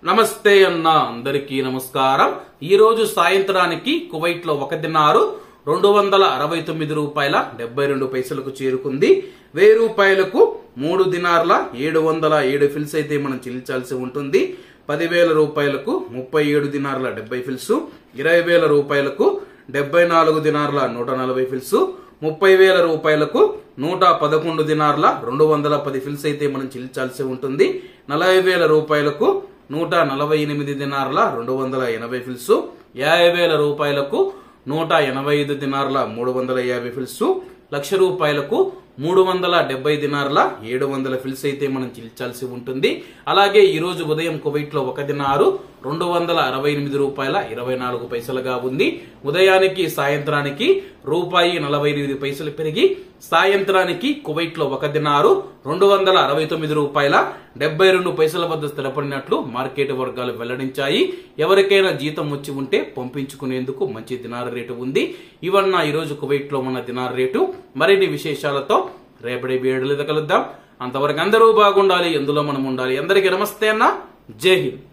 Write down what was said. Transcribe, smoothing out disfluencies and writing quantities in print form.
నమస్తే అన్న అందరికీ నమస్కారం। ఈ రోజు సాయంత్రానికి కువైట్ లో ఒక దినారు 269 రూపాయల 72 పైసలకు చేరుకుంది। 1000 రూపాయలకు 3 దినార్ల 707 ఫిల్స్ అయితే మనం చెల్లించాల్సి ఉంటుంది। 10,000 రూపాయలకు 37 దినార్ల 70 ఫిల్స్, 20,000 రూపాయలకు 74 దినార్ల 140 ఫిల్స్, 30,000 రూపాయలకు 111 దినార్ల 210 ఫిల్స్ అయితే మనం చెల్లించాల్సి ఉంటుంది। 40,000 రూపాయలకు 148 దినార్ల 280 ఫిల్స్, 50,000 రూపాయలకు 185 దినార్ల 350 ఫిల్స్, 1,00,000 రూపాయలకు 370 దినార్ల 700 ఫిల్స్ అయితే మనం చెల్లించాల్సి ఉంటుంది। అలాగే ఈ రోజు ఉదయం కువైట్ లో ఒక దినారు 268 రూపాయల 24 పైసలుగా ఉంది। ఉదయానికి సాయంత్రానికి రూపాయి 48 పైసలు పెరిగి సాయంత్రానికి కువైట్ లో ఒక దినారు 269 రూపాయల 72 పైసల వద్ద స్థిరపడినట్లు మార్కెట్ వర్గాలు వెల్లడించాయి। ఎవరికైనా జీతం వచ్చి ఉంటే పంపించుకునేందుకు మంచి దినార్ రేటు ఉంది। ఇవన్న ఈ రోజు కువైట్ లో ఉన్న దినార్ రేటు। మరిన్ని విశేషాలతో రేపటి వీడియోలో కలుద్దాం। అంతవరకు అందరూ బాగుండాలి, ఎందులో మనం ఉండాలి। అందరికీ నమస్తే అన్న, జై హింద్।